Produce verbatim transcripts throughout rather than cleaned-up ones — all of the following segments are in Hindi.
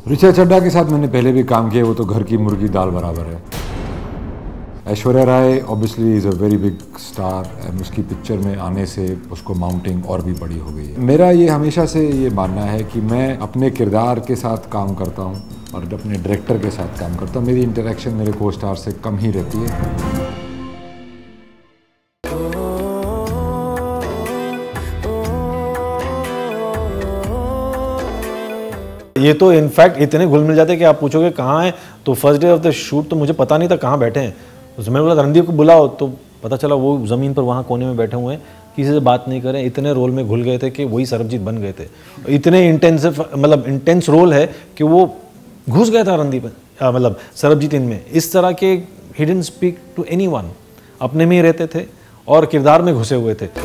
ऋचा चड्ढा के साथ मैंने पहले भी काम किया, वो तो घर की मुर्गी दाल बराबर है। Aishwarya Rai obviously is a very big star and उसकी पिक्चर में आने से उसको माउंटिंग और भी बड़ी हो गई है। मेरा ये हमेशा से ये मानना है कि मैं अपने किरदार के साथ काम करता हूँ और अपने डायरेक्टर के साथ काम करता हूँ। मेरी इंटरेक्शन मेरे को स्टार से कम ही रहती है। ये तो इनफैक्ट इतने घुल मिल जाते हैं कि आप पूछोगे कहाँ हैं, तो first day of the shoot तो मुझे पता नहीं था कहाँ बैठे हैं। उसमें बोला रणदीप को बुलाओ, तो पता चला वो ज़मीन पर वहाँ कोने में बैठे हुए हैं, किसी से बात नहीं करें। इतने रोल में घुल गए थे कि वही सरबजीत बन गए थे। इतने इंटेंसिव मतलब इंटेंस रोल है कि वो घुस गया था रणदीप मतलब सरबजीत इनमें। इस तरह के ही डिडंट स्पीक टू एनीवन, अपने में ही रहते थे और किरदार में घुसे हुए थे।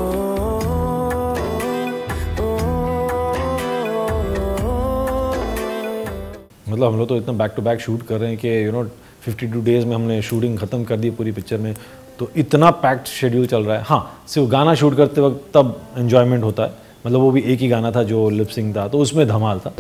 मतलब हम लोग तो इतना बैक टू बैक शूट कर रहे हैं कि you know fifty two days में हमने शूटिंग ख़त्म कर दी पूरी पिक्चर में। तो इतना पैक्ड शेड्यूल चल रहा है। हाँ, सिर्फ गाना शूट करते वक्त तब एन्जॉयमेंट होता है, मतलब वो भी एक ही गाना था जो लिप सिंक था, तो उसमें धमाल था।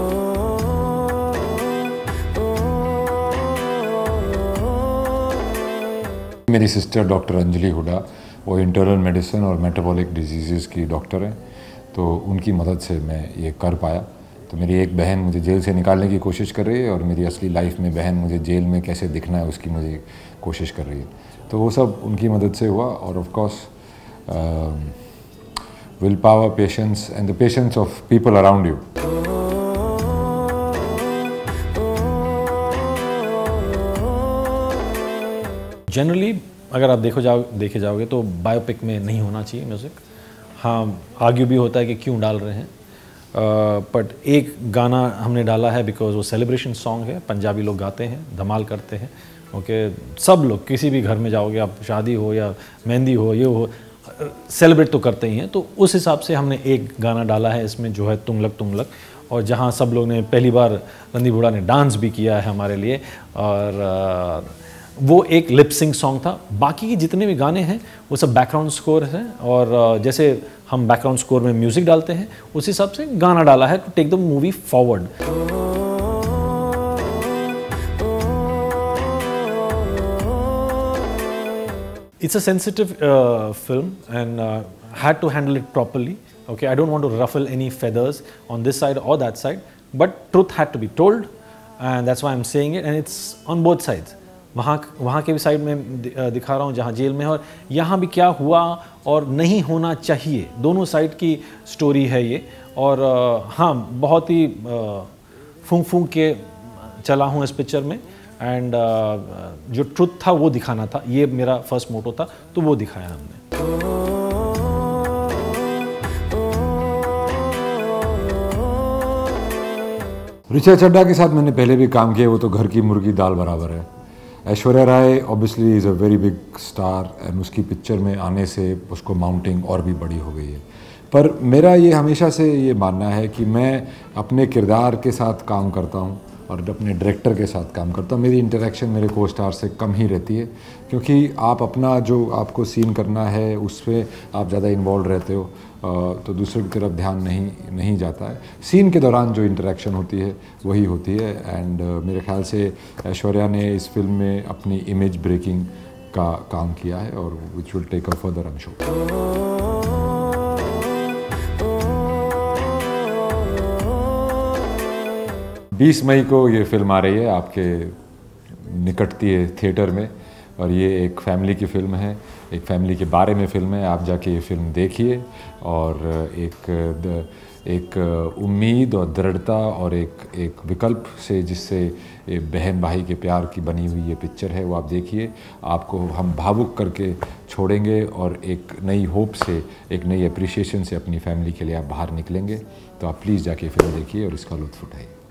मेरी सिस्टर डॉक्टर अंजलि हुडा, वो इंटरनल मेडिसिन और मेटाबॉलिक डिजीज़ की डॉक्टर हैं, तो उनकी मदद से मैं ये कर पाया। तो मेरी एक बहन मुझे जेल से निकालने की कोशिश कर रही है और मेरी असली लाइफ में बहन मुझे जेल में कैसे दिखना है उसकी मुझे कोशिश कर रही है। तो वो सब उनकी मदद से हुआ और of course will power, patience and the patience of people around you. Generally अगर आप देखो जाओ देखे जाओगे तो बायोपिक में नहीं होना चाहिए म्यूज़िक। हाँ, आर्ग्यू भी होता है कि क्यों डाल रहे हैं, बट uh, एक गाना हमने डाला है बिकॉज वो सेलिब्रेशन सॉन्ग है। पंजाबी लोग गाते हैं, धमाल करते हैं। Okay okay? सब लोग किसी भी घर में जाओगे आप, शादी हो या मेहंदी हो, ये हो, सेलिब्रेट तो करते ही हैं। तो उस हिसाब से हमने एक गाना डाला है इसमें जो है तुंगलक तुंगलक, और जहाँ सब लोग ने पहली बार रणदीप हुडा ने डांस भी किया है हमारे लिए, और uh, वो एक लिप सिंक सॉन्ग था। बाकी के जितने भी गाने हैं वो सब बैकग्राउंड स्कोर हैं, और जैसे हम बैकग्राउंड स्कोर में म्यूज़िक डालते हैं उस हिसाब से गाना डाला है to take the movie forward. It's a sensitive film and had to handle it properly. Okay, I don't want to ruffle any feathers on this side और that side, but truth had to be told and that's why I am saying it, and it's on both sides. वहाँ वहाँ के भी साइड में दिखा रहा हूँ जहाँ जेल में है, और यहाँ भी क्या हुआ और नहीं होना चाहिए, दोनों साइड की स्टोरी है ये। और हाँ, बहुत ही फूंक फूंक के चला हूँ इस पिक्चर में, एंड जो ट्रुथ था वो दिखाना था, ये मेरा फर्स्ट मोटो था, तो वो दिखाया हमने। ऋचा चड्ढा के साथ मैंने पहले भी काम किया, वो तो घर की मुर्गी दाल बराबर है। Aishwarya Rai obviously is a very big star and उसकी पिक्चर में आने से उसको माउंटिंग और भी बड़ी हो गई है। पर मेरा ये हमेशा से ये मानना है कि मैं अपने किरदार के साथ काम करता हूँ और अपने डायरेक्टर के साथ काम करता हूँ। मेरी इंटरेक्शन मेरे को स्टार से कम ही रहती है, क्योंकि आप अपना जो आपको सीन करना है उस पर आप ज़्यादा इन्वॉल्व रहते हो, तो दूसरे की तरफ ध्यान नहीं नहीं जाता है। सीन के दौरान जो इंटरेक्शन होती है वही होती है। एंड uh, मेरे ख्याल से ऐश्वर्या ने इस फिल्म में अपनी इमेज ब्रेकिंग का काम किया है, और which will take a further I am sure. बीस मई को ये फिल्म आ रही है, आपके निकटती है थिएटर में, और ये एक फैमिली की फ़िल्म है, एक फैमिली के बारे में फ़िल्म है। आप जाके ये फ़िल्म देखिए, और एक एक उम्मीद और दृढ़ता और एक एक विकल्प से जिससे बहन भाई के प्यार की बनी हुई ये पिक्चर है, वो आप देखिए। आपको हम भावुक करके छोड़ेंगे और एक नई होप से, एक नई अप्रिसिएशन से अपनी फैमिली के लिए आप बाहर निकलेंगे। तो आप प्लीज़ जाके फिल्म देखिए और इसका लुत्फ़ उठाइए।